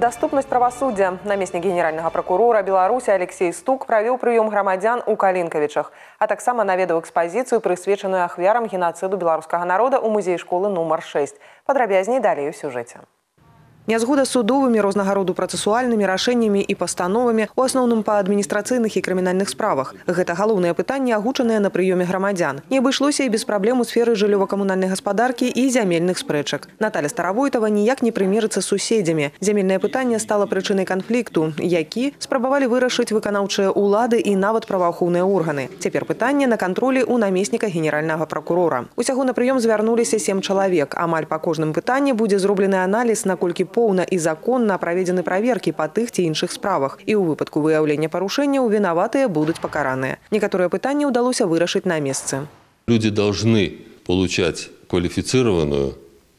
Доступность правосуддя. Наместник генерального прокурора Беларуси Алексей Стук провел прием громадян у Калинкавичах, а таксама наведаў экспозицию, присвеченную ахвярам геноциду белорусского народа у музея школы номер 6. Подробязней далее в сюжете. Нязгода з судовымі рознага роду працэсуальнымі рашэннямі і пастановамі, у асноўным па адміністрацыйных і крымінальных справах. Гэта галоўнае пытанне, агучанае на прыёме грамадзян. Не абышлося і без праблем у сферы жыллёва-камунальнай гаспадаркі і зямельных спрэчак. Наталья Старавойтова ніяк не прымерыцца з суседзямі. Зямельнае пытанне стала прычынай канфлікту, які спрабавалі вырашыць выканаўчыя ўлады і нават праваахоўныя органы. Цяпер пытанне на кантролі ў намесніка генеральнага прокурора. Усяго на прыём звярнуліся 7 чалавек. Амаль па кожным пытанні будзе зроблены аналіз, наколькі поўна і законна праведзены праверкі па тых ці іншых справах. І ў выпадку выяўлення парушэнняў вінаватыя будуць пакараныя. Некаторыя пытанні ўдалося вырашыць на месцы. Люди должны получать квалифицированную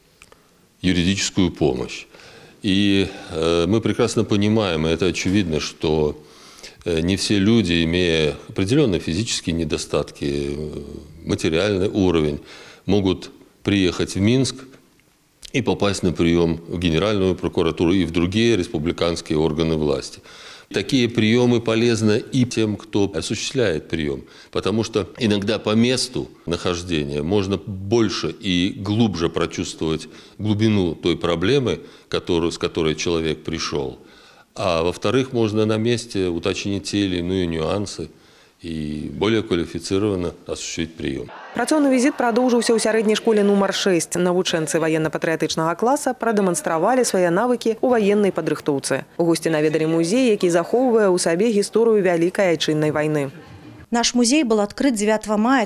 юридическую помощь. И мы прекрасно понимаем, и это очевидно, что не все люди, имея определенные физические недостатки, материальный уровень, могут приехать в Минск и попасть на прием в Генеральную прокуратуру и в другие республиканские органы власти. Такие приемы полезны и тем, кто осуществляет прием, потому что иногда по месту нахождения можно больше и глубже прочувствовать глубину той проблемы, с которой человек пришел. А во-вторых, можно на месте уточнить те или иные нюансы и более квалифицированно осуществить прием. Працоўны візіт продолжился у сярэдняй школе номер 6. Навучэнцы военно-патрыятычнага класа продемонстравали свои навыки у военной падрыхтоўцы. Гости наведали музей, які захоўвае у сабе гісторыю Вялікай Айчыннай войны. Наш музей был открыт 9 мая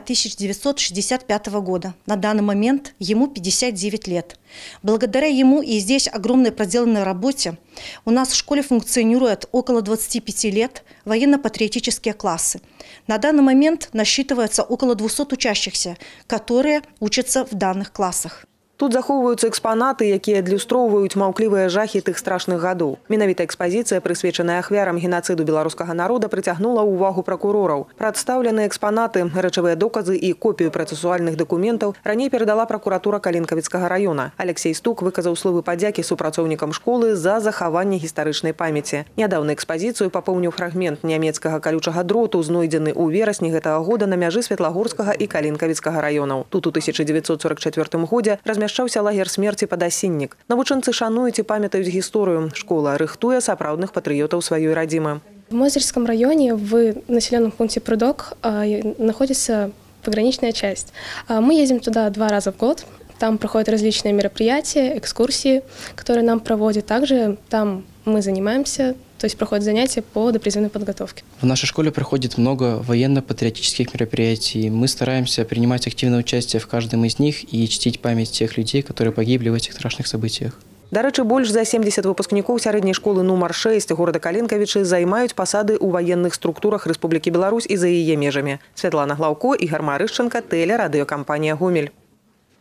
1965 года. На данный момент ему 59 лет. Благодаря ему и здесь огромной проделанной работе у нас в школе функционирует около 25 лет военно-патриотические классы. На данный момент насчитывается около 200 учащихся, которые учатся в данных классах. Тут захоўваюцца экспанаты, якія адлюстроўваюць маўклівыя жахі тых страшных гадоў. Менавіта экспазіцыя, прысвечаная ахвярам геноциду беларускага народа, прыцягнула ўвагу пракурораў. Прадстаўленыя экспанаты, рэчавыя доказы і копію працэсуальных дакументаў раней перадала пракуратура Калінкавіцкага района. Алексей Стук выказаў словы падзякі супрацоўнікам школы за захаванне гістарычнай памяці. Нядаўна экспазіцыю папоўніў фрагмент нямецкага калючага дроту, знойдзены ў верасні гэтага года на мяжы Светлагорскага і Калінкавіцкага раёнаў. Тут у 1944 годзе размяшчаўся лагер смерці «Падасіннік». Навучэнцы шануюць і памятаюць гісторыю. Школа рыхтуе сапраўдных патрыётаў сваёй радзімы. В Мозырском районе в населенном пункте Прудок находится пограничная часть. Мы ездим туда 2 раза в год. Там проходят различные мероприятия, экскурсии, которые нам проводят. Также там мы занимаемся, то есть проходят занятия по допризывной подготовке. В нашей школе проходит много военно-патриотических мероприятий. Мы стараемся принимать активное участие в каждом из них и чтить память тех людей, которые погибли в этих страшных событиях. Дарэчы, больш за 70 выпускнікоў сярэдняй школы номер 6 горада Калінкавічы займаюць пасады ў военных структурах Рэспублікі Беларусь і за яе межамі. Святлана Глаўко, Ігор Марышченко, Телерадыёкампанія «Гомель».